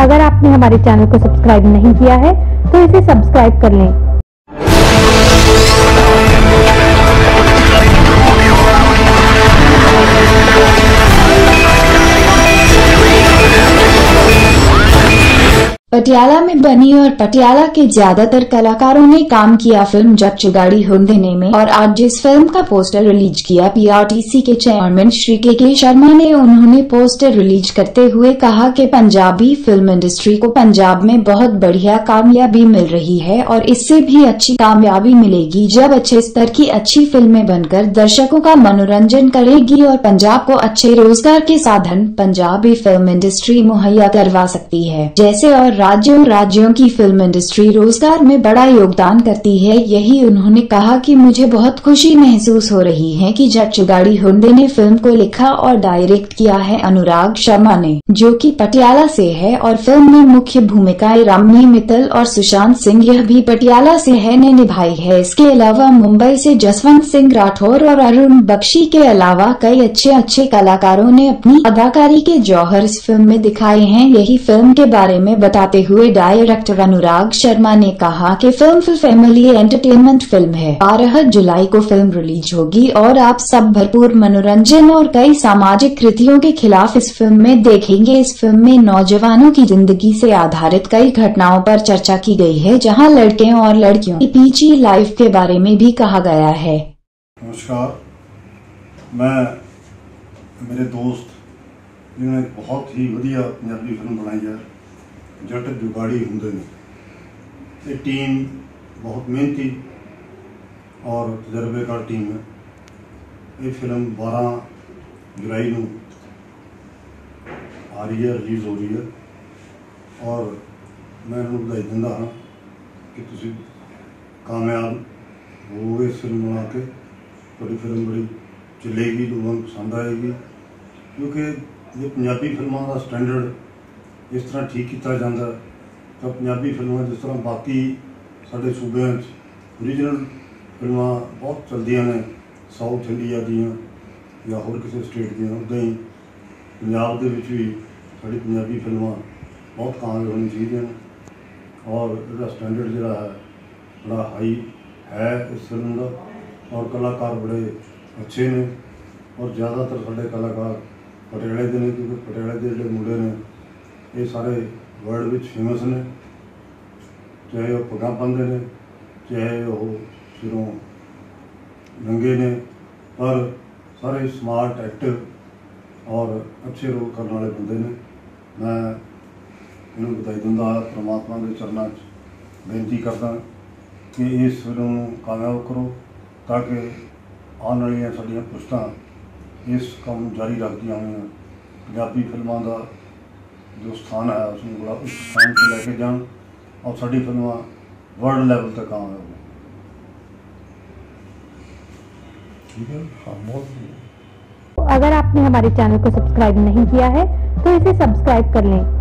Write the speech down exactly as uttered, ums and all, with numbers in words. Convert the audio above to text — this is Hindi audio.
अगर आपने हमारे चैनल को सब्सक्राइब नहीं किया है तो इसे सब्सक्राइब कर लें। पटियाला में बनी और पटियाला के ज्यादातर कलाकारों ने काम किया फिल्म जट जुगाड़ी हुंदेने में, और आज जिस फिल्म का पोस्टर रिलीज किया पीआरटीसी के chairman Shri K K Sharma ने, उन्होंने पोस्टर रिलीज करते हुए कहा कि पंजाबी फिल्म इंडस्ट्री को पंजाब में बहुत बढ़िया कामयाबी मिल रही है और इससे भी अच्छी कामयाबी मिलेगी जब अच्छे स्तर की अच्छी फिल्में बनकर दर्शकों का मनोरंजन करेगी और पंजाब को अच्छे रोजगार के साधन पंजाबी फिल्म इंडस्ट्री मुहैया करवा सकती है, जैसे और राज्यों राज्यों की फिल्म इंडस्ट्री रोजगार में बड़ा योगदान करती है। यही उन्होंने कहा कि मुझे बहुत खुशी महसूस हो रही है कि जट जुगाड़ी हुंदेने फिल्म को लिखा और डायरेक्ट किया है अनुराग शर्मा ने, जो कि पटियाला से है, और फिल्म में मुख्य भूमिकाएं रमनी मित्तल और सुशांत सिंह यह भी पटियाला से है ने निभाई है। इसके अलावा मुंबई से जसवंत सिंह राठौर और अरुण बख्शी के अलावा कई अच्छे अच्छे कलाकारों ने अपनी अदाकारी के जौहर इस फिल्म में दिखाए हैं। यही फिल्म के बारे में बताते हुए डायरेक्टर अनुराग शर्मा ने कहा कि फिल्म फैमिली एंटरटेनमेंट फिल्म है। बारह जुलाई को फिल्म रिलीज होगी और आप सब भरपूर मनोरंजन और कई सामाजिक कृतियों के खिलाफ इस फिल्म में देखेंगे। इस फिल्म में नौजवानों की जिंदगी से आधारित कई घटनाओं पर चर्चा की गई है, जहां लड़के और लड़कियों की पीछी लाइफ के बारे में भी कहा गया है। नमस्कार, मैं मेरे दोस्त जिन्होंने बहुत ही वधिया पंजाबी फिल्म बनाई है जट जुगाड़ी हुंदेने। ये टीम बहुत मेहनती और तजर्बेकार टीम है। ये फिल्म बारह जुलाई को आ रही है, रिलीज़ हो रही है, और मैं उन्हें बधाई दिंदा हाँ कि तुसी कामयाब होवोगे इस फिल्म बना के। थोड़ी फिल्म बड़ी चलेगी, लोगों को पसंद आएगी, क्योंकि ये पंजाबी फिल्मों का स्टैंडर्ड इस तरह ठीक किया जाता है तो पंजाबी फिल्में जिस तरह बाकी साढ़े सूबे ओरिजिनल फिल्मां बहुत चलदियां ने साउथ इंडिया दियां या होर किसी स्टेट दियां, उदा ही पंजाब दे विच भी साड़ी पंजाबी फिल्मां बहुत कामयाब होनी चाहिए, और इसका स्टैंडर्ड जिहड़ा है बड़ा हाई है इस फिल्म का, और कलाकार बड़े अच्छे ने, और ज़्यादातर साढ़े कलाकार पटियाले दे ने, क्योंकि पटियाले दे जिहड़े मुंडे ने ये सारे वर्ल्ड विच फेमस ने, चाहे वह पग्गां पांदे ने, चाहे वह सिरों नंगे ने, पर सारे स्मार्ट एक्टिव और अच्छे रोल करने वाले बंदे ने। मैं इन्होंने बधाई दिंदा परमात्मा के चरणों बेनती करदा कि इस फिल्म को कामयाब करो, ताकि आने वाली साडियां पुश्तां इस काम जारी रखदियां होण, पंजाबी फिल्मां का जो स्थान है उसमें बड़ा उच्च स्थान से लेके जान और साड़ी फिल्मां वर्ल्ड लेवल तक कामयाब हो। ठीक है, हाँ, बहुत। अगर आपने हमारे चैनल को सब्सक्राइब नहीं किया है तो इसे सब्सक्राइब कर लें।